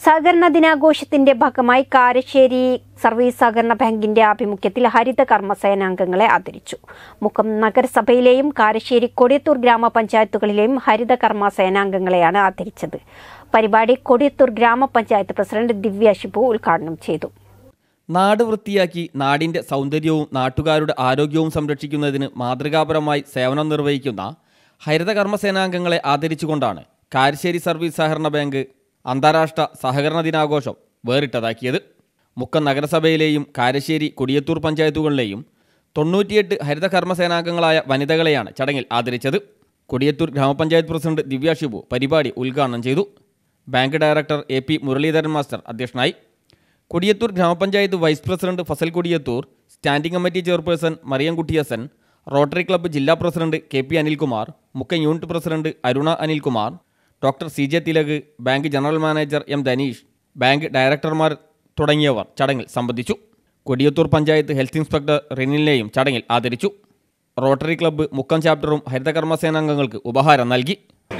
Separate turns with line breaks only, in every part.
സഹകരണ ദിനാഘോഷത്തിന്റെ ഭാഗമായി കാരശ്ശേരി സർവീസ് സഹകരണ ബാങ്കിന്റെ ആഭിമുഖ്യത്തിൽ ഹരിത കർമ്മസേനാംഗങ്ങളെ ആദരിച്ചു. മുക്കം നഗരസഭയിലെയും കാരശ്ശേരി കൊടിയത്തൂർ ഗ്രാമപഞ്ചായത്തുകളിലെയും ഹരിത കർമ്മസേനാംഗങ്ങളെയാണ് ആദരിച്ചത്. പരിപാടി കൊടിയത്തൂർ ഗ്രാമപഞ്ചായത്ത് പ്രസിഡന്റ് ദിവ്യ ഷിബു ഉദ്ഘാടനം ചെയ്തു.
നാട് വൃത്തിയാക്കി നാടിന്റെ സൗന്ദര്യവും നാട്ടുകാരുടെ ആരോഗ്യവും സംരക്ഷിക്കുന്നതിന് മാതൃകാപരമായി സേവനം നിർവഹിക്കുന്ന ഹരിത കർമ്മസേനാംഗങ്ങളെ ആദരിച്ചുകൊണ്ടാണ് കാരശ്ശേരി സർവീസ് സഹകരണ ബാങ്ക് അന്താരാഷ്ട്ര സഹകരണ ദിനാഘോഷം വേറിട്ടതാക്കിയത്. മുക്കം നഗരസഭയിലെയും കാരശ്ശേരി കൊടിയത്തൂർ പഞ്ചായത്തുകളിലെയും 98 ഹരിത കർമ്മസേനാംഗങ്ങളായ വനിതകളെയാണ് ചടങ്ങിൽ ആദരിച്ചത്. കൊടിയത്തൂർ ഗ്രാമപഞ്ചായത്ത് പ്രസിഡന്റ് ദിവ്യ ഷിബു പരിപാടി ഉദ്ഘാടനം ചെയ്തു. Bank director AP Muraleedharan master അധ്യക്ഷനായി. കൊടിയത്തൂർ ഗ്രാമപഞ്ചായത്ത് vice president Fazal Kodiyathur, standing committee chairperson Mariyamkutty Hasan, rotary club ജില്ലാ president KP Anilkumar, Mukkam unit president Aruna Anilkumar, doctor CJ Thilak, bank general manager M Dhaneesh, bank ഡയറക്ടർമാർ തുടങ്ങിയവർ ചടങ്ങിൽ സംബന്ധിച്ചു. കൊടിയത്തൂർ പഞ്ചായത്ത് ഹെൽത്ത് ഇൻസ്പെക്ടർ റിനിലിനെയും ചടങ്ങിൽ ആദരിച്ചു. റോട്ടറി ക്ലബ്ബ് മുക്കം ചാപ്റ്ററും ഹരിത കർമ്മസേനാംഗങ്ങൾക്ക് ഉപഹാരം നൽകി.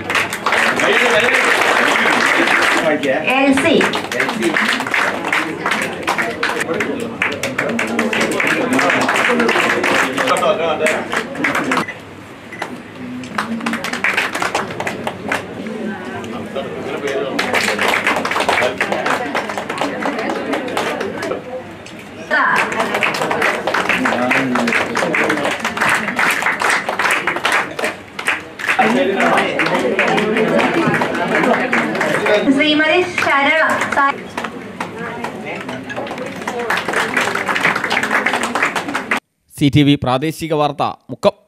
ശ്രീമതി ശരള
CTV പ്രാദേശിക വാർത്ത മുക്കം.